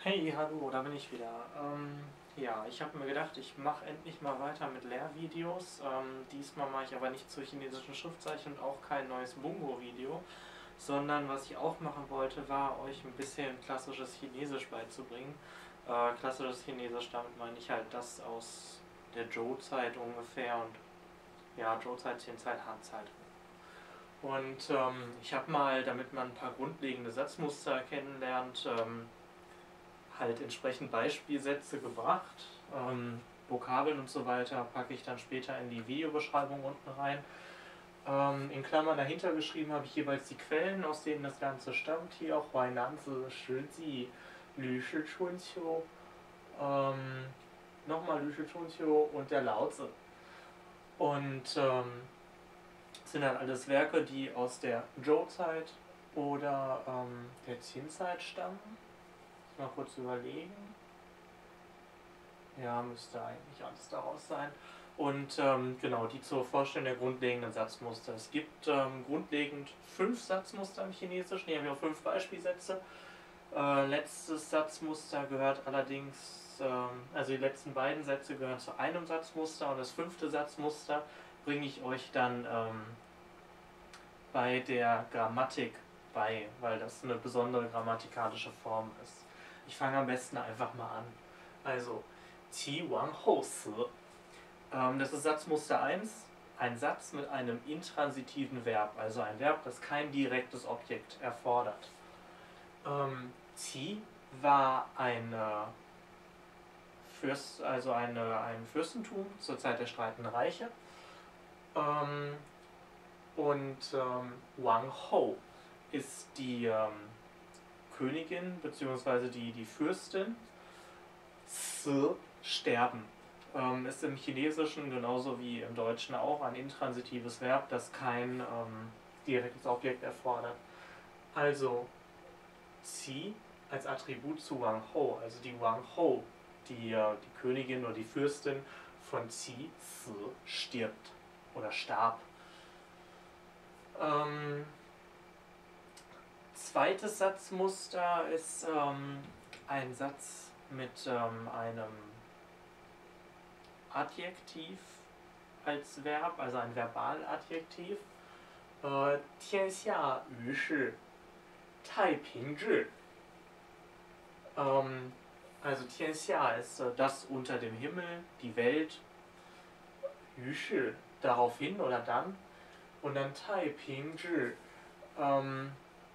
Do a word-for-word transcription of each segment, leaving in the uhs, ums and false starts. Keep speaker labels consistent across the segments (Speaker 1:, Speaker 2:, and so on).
Speaker 1: Hey, hallo, da bin ich wieder. Ähm, ja, ich habe mir gedacht, ich mache endlich mal weiter mit Lehrvideos. Ähm, diesmal mache ich aber nicht zu chinesischen Schriftzeichen und auch kein neues Bungo-Video, sondern was ich auch machen wollte, war euch ein bisschen klassisches Chinesisch beizubringen. Äh, klassisches Chinesisch, damit meine ich halt das aus der Zhou-Zeit ungefähr und ja, Zhou-Zeit, Qin-Zeit, Han-Zeit. Und ähm, ich habe mal, damit man ein paar grundlegende Satzmuster kennenlernt, ähm, halt entsprechend Beispielsätze gebracht. Ähm, Vokabeln und so weiter packe ich dann später in die Videobeschreibung unten rein. Ähm, in Klammern dahinter geschrieben habe ich jeweils die Quellen, aus denen das Ganze stammt. Hier auch Huainanzi, Shiji, Lü Shi Chunqiu, ähm, nochmal Lü Shi Chunqiu und der Laozi. Und ähm, sind dann alles Werke, die aus der Zhou-Zeit oder ähm, der Qin-Zeit stammen. Mal kurz überlegen. Ja, müsste eigentlich alles daraus sein. Und ähm, genau, die zur Vorstellung der grundlegenden Satzmuster. Es gibt ähm, grundlegend fünf Satzmuster im Chinesischen. Hier haben wir auch fünf Beispielsätze. Äh, letztes Satzmuster gehört allerdings, ähm, also die letzten beiden Sätze gehören zu einem Satzmuster und das fünfte Satzmuster bringe ich euch dann ähm, bei der Grammatik bei, weil das eine besondere grammatikalische Form ist. Ich fange am besten einfach mal an. Also, Qi Wang Hou Si. Ähm, das ist Satzmuster eins, ein Satz mit einem intransitiven Verb, also ein Verb, das kein direktes Objekt erfordert. Ähm, Qi war eine Fürst, also eine, ein Fürstentum zur Zeit der Streitenden Reiche. Ähm, und ähm, Wang Hou ist die ähm, Königin bzw. Die, die Fürstin. Si, sterben. Ähm, ist im Chinesischen genauso wie im Deutschen auch ein intransitives Verb, das kein ähm, direktes Objekt erfordert. Also Qi als Attribut zu Wang Hou, also die Wang Hou, die, äh, die Königin oder die Fürstin von Qi, Si, stirbt oder starb. Ähm, zweites Satzmuster ist ähm, ein Satz mit ähm, einem Adjektiv als Verb, also ein Verbaladjektiv. Äh, 天下于是太平治. Ähm, also 天下 ist äh, das unter dem Himmel, die Welt. 于是 daraufhin oder dann. Und dann 太平治. Ähm,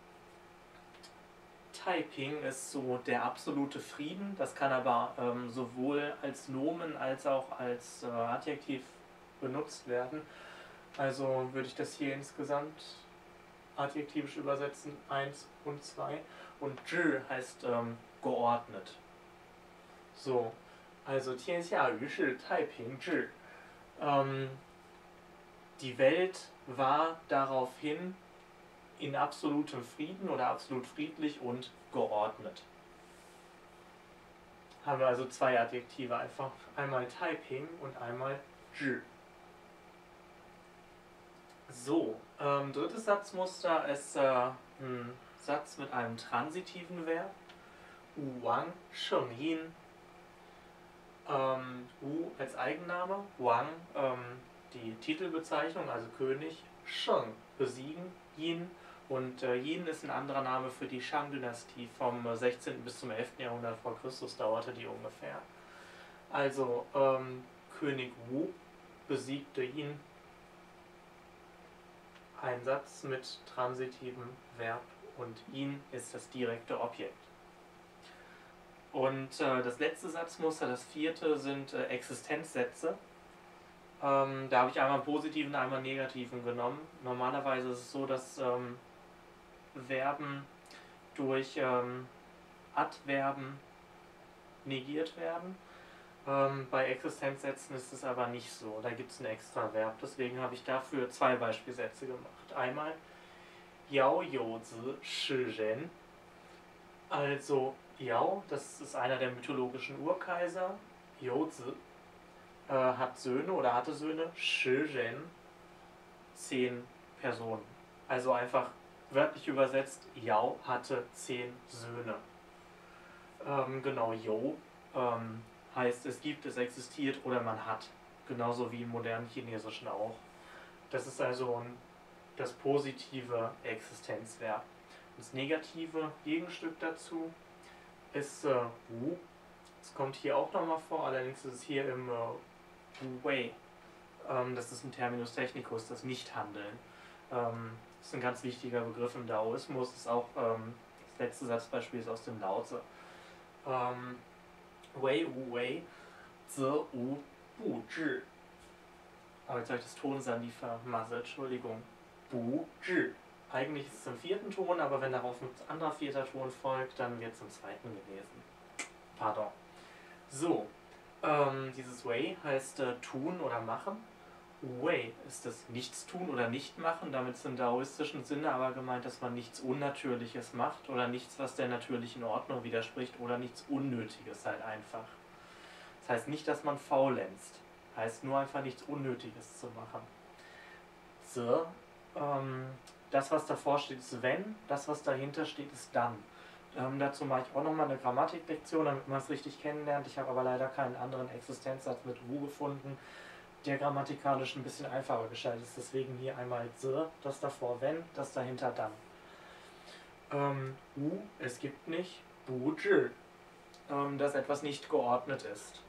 Speaker 1: Taiping ist so der absolute Frieden. Das kann aber ähm, sowohl als Nomen als auch als äh, Adjektiv benutzt werden. Also würde ich das hier insgesamt adjektivisch übersetzen, eins und zwei. Und zhi heißt ähm, geordnet. So, also 天下于是太平治. Ähm, die Welt war daraufhin in absolutem Frieden oder absolut friedlich und geordnet. Haben wir also zwei Adjektive einfach. Einmal Taiping und einmal zhi. So, ähm, drittes Satzmuster ist äh, ein Satz mit einem transitiven Verb. Wu Wang Sheng Yin. Ähm, Wu als Eigenname, Wang ähm, die Titelbezeichnung, also König, Sheng besiegen, Yin. Und äh, Yin ist ein anderer Name für die Shang-Dynastie vom sechzehnten bis zum elften Jahrhundert vor Christus dauerte die ungefähr. Also ähm, König Wu besiegte Yin. Ein Satz mit transitivem Verb und Yin ist das direkte Objekt. Und äh, das letzte Satzmuster, das vierte, sind äh, Existenzsätze. Ähm, da habe ich einmal einen positiven, einmal einen negativen genommen. Normalerweise ist es so, dass ähm, Verben durch ähm, Adverben negiert werden. Ähm, bei Existenzsätzen ist es aber nicht so. Da gibt es ein extra Verb. Deswegen habe ich dafür zwei Beispielsätze gemacht. Einmal Yao You Zi Shi Ren. Also Yao, das ist einer der mythologischen Urkaiser. You Zi äh, hat Söhne oder hatte Söhne. Shi Ren, zehn Personen. Also einfach wörtlich übersetzt, Yao hatte zehn Söhne. Ähm, genau, yo ähm, heißt es gibt, es existiert oder man hat. Genauso wie im modernen Chinesischen auch. Das ist also ein, das positive Existenzverb. Das negative Gegenstück dazu ist äh, wu. Es kommt hier auch nochmal vor, allerdings ist es hier im äh, wu wei. Ähm, das ist ein Terminus technicus, das Nichthandeln. Ähm, das ist ein ganz wichtiger Begriff im Daoismus. Ist auch, ähm, das letzte Satzbeispiel ist aus dem Lao Tse. Ähm, wei wu wei, ze wu bu zhi. Aber jetzt habe ich das Tonsandy vermasselt, Entschuldigung. Bu zhi. Eigentlich ist es im vierten Ton, aber wenn darauf ein anderer vierter Ton folgt, dann wird es im zweiten gelesen. Pardon. So, ähm, dieses Wei heißt äh, tun oder machen. Wei ist das Nichtstun oder Nichtmachen. Damit ist im daoistischen Sinne aber gemeint, dass man nichts Unnatürliches macht oder nichts, was der natürlichen Ordnung widerspricht oder nichts Unnötiges halt einfach. Das heißt nicht, dass man faulenzt. Heißt nur einfach nichts Unnötiges zu machen. So, ähm, das, was davor steht, ist wenn, das, was dahinter steht, ist dann. Ähm, dazu mache ich auch nochmal eine Grammatiklektion, damit man es richtig kennenlernt. Ich habe aber leider keinen anderen Existenzsatz mit wu gefunden, der grammatikalisch ein bisschen einfacher gestaltet ist. Deswegen hier einmal the, das davor wenn, das dahinter dann. Ähm, wu, es gibt nicht, bu zhi, ähm, dass etwas nicht geordnet ist.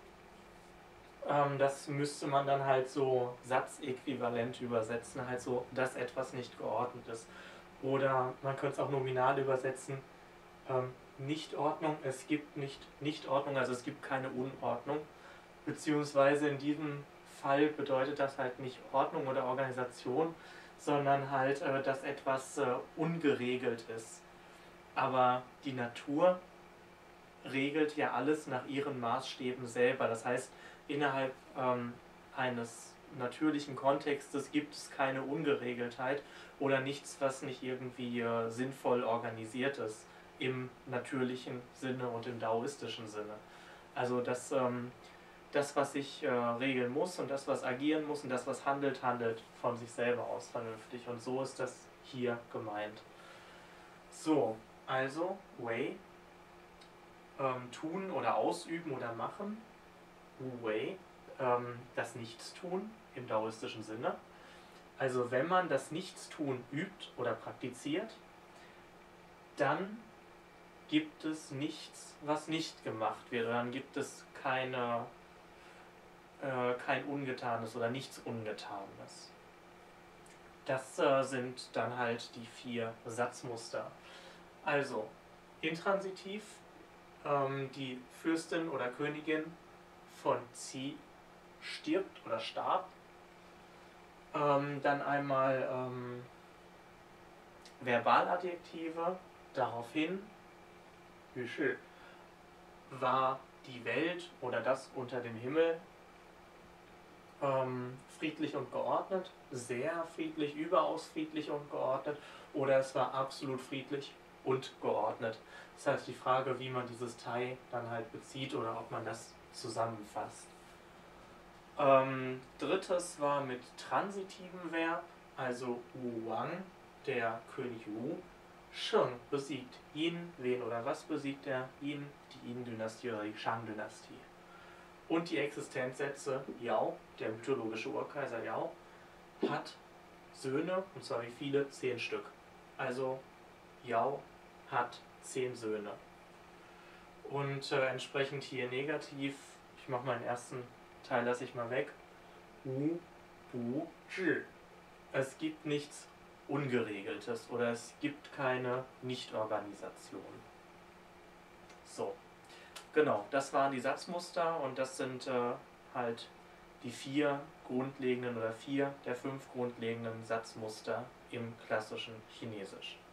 Speaker 1: Ähm, das müsste man dann halt so satzäquivalent übersetzen, halt so, dass etwas nicht geordnet ist. Oder man könnte es auch nominal übersetzen, ähm, Nichtordnung, es gibt nicht Nichtordnung, also es gibt keine Unordnung. Beziehungsweise in diesem Fall bedeutet das halt nicht Ordnung oder Organisation, sondern halt, äh, dass etwas äh, ungeregelt ist. Aber die Natur regelt ja alles nach ihren Maßstäben selber. Das heißt, innerhalb ähm, eines natürlichen Kontextes gibt es keine Ungeregeltheit oder nichts, was nicht irgendwie äh, sinnvoll organisiert ist im natürlichen Sinne und im daoistischen Sinne. Also das, ähm, das was sich äh, regeln muss und das, was agieren muss und das, was handelt, handelt von sich selber aus vernünftig. Und so ist das hier gemeint. So, also Wei, ähm, tun oder ausüben oder machen. Wu wei, ähm, das Nichtstun im daoistischen Sinne. Also wenn man das Nichtstun übt oder praktiziert, dann gibt es nichts, was nicht gemacht wird. Oder dann gibt es keine, äh, kein Ungetanes oder nichts Ungetanes. Das äh, sind dann halt die vier Satzmuster. Also intransitiv, ähm, die Fürstin oder Königin von Qi stirbt oder starb. Ähm, dann einmal ähm, Verbaladjektive, daraufhin, war die Welt oder das unter dem Himmel ähm, friedlich und geordnet, sehr friedlich, überaus friedlich und geordnet, oder es war absolut friedlich und geordnet. Das heißt, die Frage, wie man dieses Tai dann halt bezieht oder ob man das zusammenfasst. Ähm, drittes war mit transitivem Verb, also Wu Wang, der König Wu. Sheng besiegt Yin, wen oder was besiegt er? Yin, die Yin-Dynastie oder die Shang-Dynastie. Und die Existenzsätze, Yao, der mythologische Urkaiser Yao, hat Söhne, und zwar wie viele? Zehn Stück. Also Yao hat zehn Söhne. Und äh, entsprechend hier negativ, ich mache meinen ersten Teil, lasse ich mal weg. Wu, Bu, Zhi. Es gibt nichts Ungeregeltes oder es gibt keine Nichtorganisation. So, genau, das waren die Satzmuster und das sind äh, halt die vier grundlegenden oder vier der fünf grundlegenden Satzmuster im klassischen Chinesisch.